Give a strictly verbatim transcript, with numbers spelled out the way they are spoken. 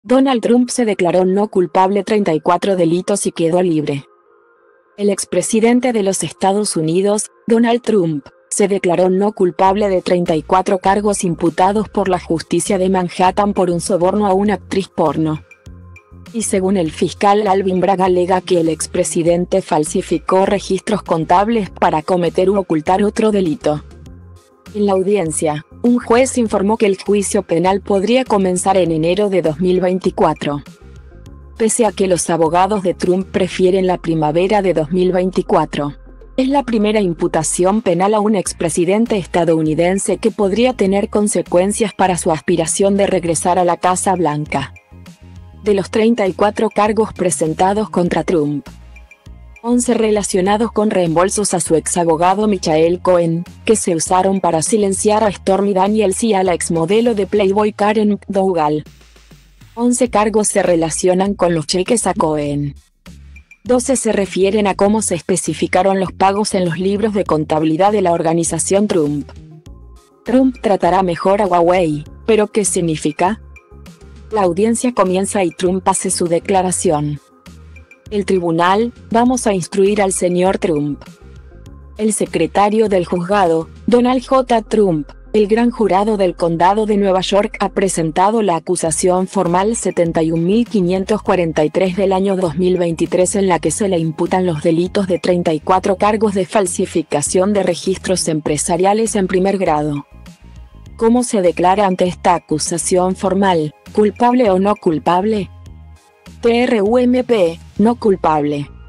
Donald Trump se declaró no culpable de treinta y cuatro delitos y quedó libre. El expresidente de los Estados Unidos, Donald Trump, se declaró no culpable de treinta y cuatro cargos imputados por la justicia de Manhattan por un soborno a una actriz porno. Y según el fiscal Alvin Bragg alega que el expresidente falsificó registros contables para cometer u ocultar otro delito. En la audiencia, un juez informó que el juicio penal podría comenzar en enero de dos mil veinticuatro. Pese a que los abogados de Trump prefieren la primavera de dos mil veinticuatro. Es la primera imputación penal a un expresidente estadounidense que podría tener consecuencias para su aspiración de regresar a la Casa Blanca. De los treinta y cuatro cargos presentados contra Trump, once relacionados con reembolsos a su exabogado Michael Cohen, que se usaron para silenciar a Stormy Daniels y a la exmodelo de Playboy Karen McDougal. once cargos se relacionan con los cheques a Cohen. doce se refieren a cómo se especificaron los pagos en los libros de contabilidad de la organización Trump. Trump tratará mejor a Huawei, ¿pero qué significa? La audiencia comienza y Trump hace su declaración. El tribunal, vamos a instruir al señor Trump. El secretario del juzgado, Donald J. Trump, el gran jurado del condado de Nueva York ha presentado la acusación formal setenta y un mil quinientos cuarenta y tres del año dos mil veintitrés en la que se le imputan los delitos de treinta y cuatro cargos de falsificación de registros empresariales en primer grado. ¿Cómo se declara ante esta acusación formal, culpable o no culpable? T R U M P, no culpable.